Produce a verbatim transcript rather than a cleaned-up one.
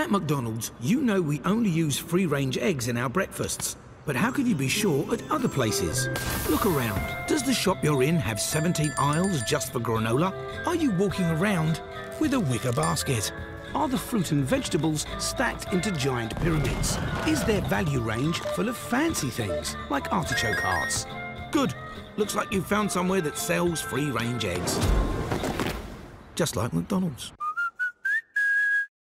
At McDonald's, you know we only use free-range eggs in our breakfasts. But how can you be sure at other places? Look around. Does the shop you're in have seventeen aisles just for granola? Are you walking around with a wicker basket? Are the fruit and vegetables stacked into giant pyramids? Is their value range full of fancy things, like artichoke hearts? Good. Looks like you've found somewhere that sells free-range eggs. Just like McDonald's.